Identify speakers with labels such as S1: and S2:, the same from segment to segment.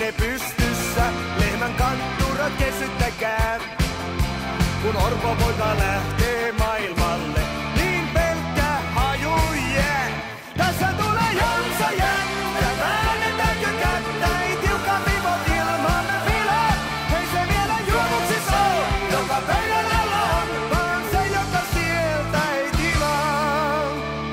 S1: pidätte pystyssä, lehmän kantturat kesyttäkää. Kun orpo poika lähtee maailmalle, niin pelkkä haju jää. Tässä tulee Jonsa jättä, väännetäänkö kättä, ei tiukan vivot ilman filaa. Ei se vielä juoksis oo, joka pöydän alla on, vaan se, joka sieltä ei tilaa.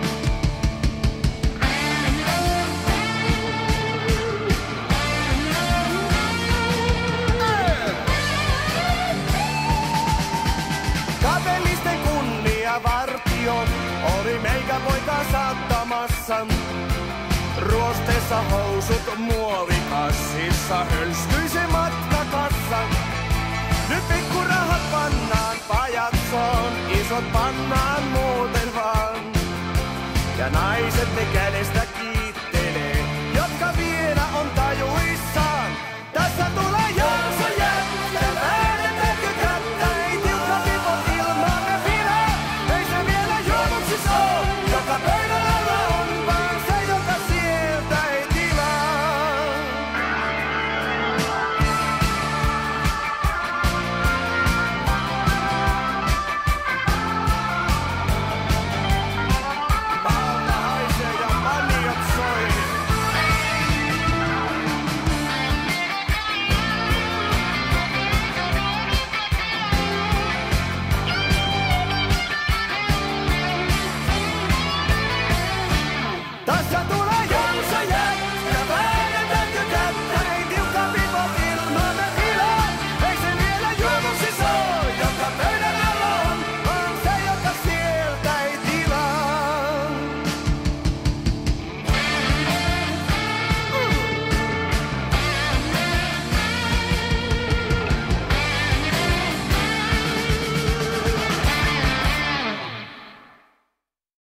S1: Kapellisten kunniavartio oli meikä poika saattamassa. Ruosteessa housut muovikassissa hölskyi se matkakassa. Nyt pikkurahat pannaan pajatsoon, isot pannaan muuten vaan. Ja naiset ne kädet